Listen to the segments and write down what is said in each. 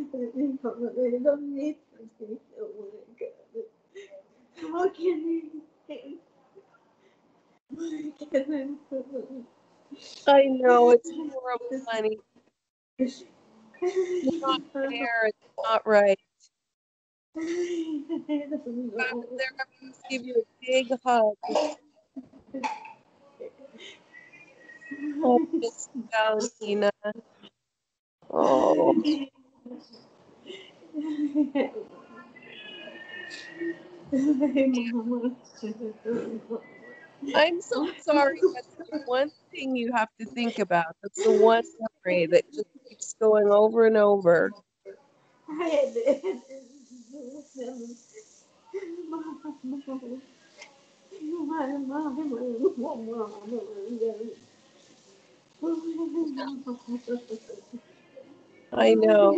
I don't need to. Oh my God. How can I can I know it's horrible, honey. It's not fair. It's not right. I don't know. They're going to give you a big hug. Oh, Miss Valentina. Oh, I'm so sorry. That's the one thing you have to think about. That's the one memory that just keeps going over and over. I know.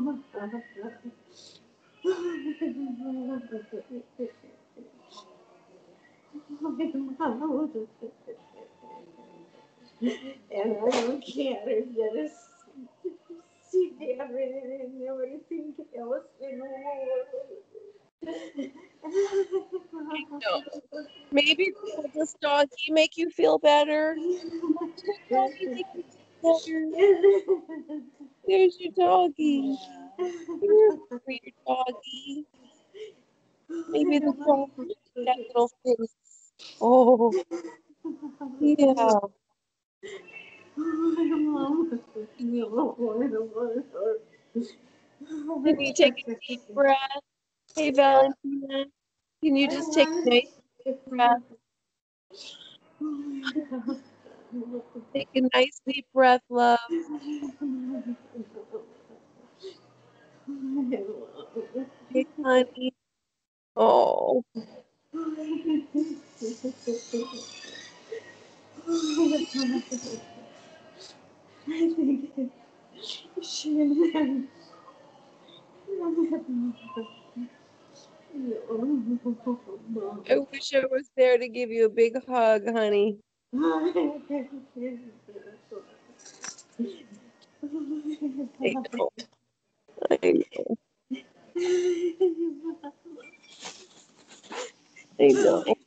And I don't care if there is sit there and everything else in the No. Maybe the oldest doggy make you feel better. Oldest doggy make you feel better. world. There's your doggy. Here's for your doggy. Maybe the dog that little face. Oh, yeah. Can you take a deep breath? Hey, Valentina, can you just take a nice deep breath? Take a nice deep breath, love. Hey, honey. Oh, I think she I wish I was there to give you a big hug, honey. I know. I know. I know.